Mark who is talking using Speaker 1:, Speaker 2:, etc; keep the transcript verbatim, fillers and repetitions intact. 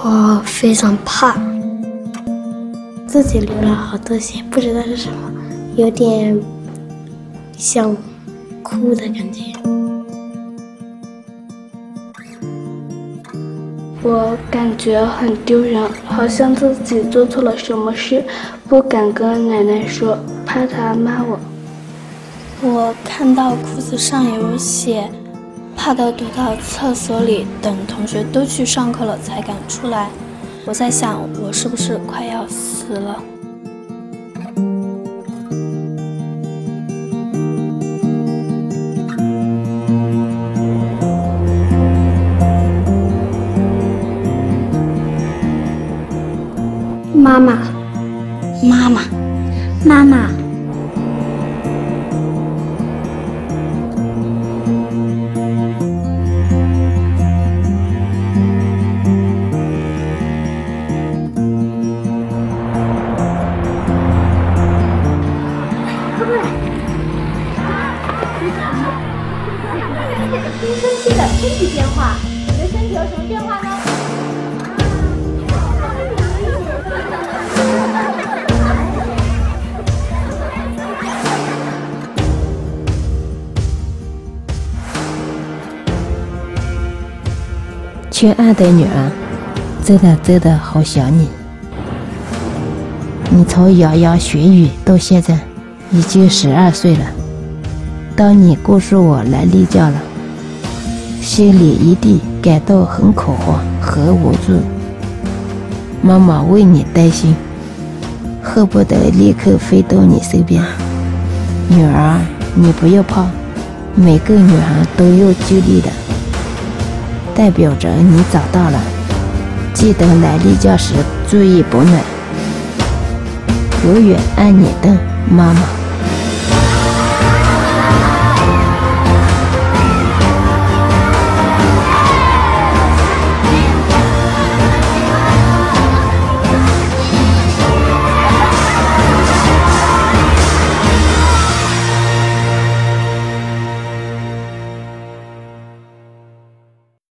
Speaker 1: 我非常怕，自己流了好多血，不知道是什么，有点想哭的感觉。
Speaker 2: 我感觉很丢人，好像自己做错了什么事，不敢跟奶奶说，怕她骂我。
Speaker 3: 我看到裤子上有血，怕到躲到厕所里，等同学都去上课了才敢出来。我在想，我是不是快要死了？
Speaker 1: 妈妈，
Speaker 3: 妈妈，
Speaker 1: 妈妈。
Speaker 4: 青春期的身体变化，你的身体有什么变化呢？
Speaker 5: 缺爱的女儿，真的真的好想你。你从牙牙学语到现在已经十二岁了。当你告诉我来例假了，心里一定感到很恐慌和无助。妈妈为你担心，恨不得立刻飞到你身边。女儿，你不要怕，每个女孩都要经历的，代表着你长大了。记得来例假时注意保暖。永远爱你的妈妈。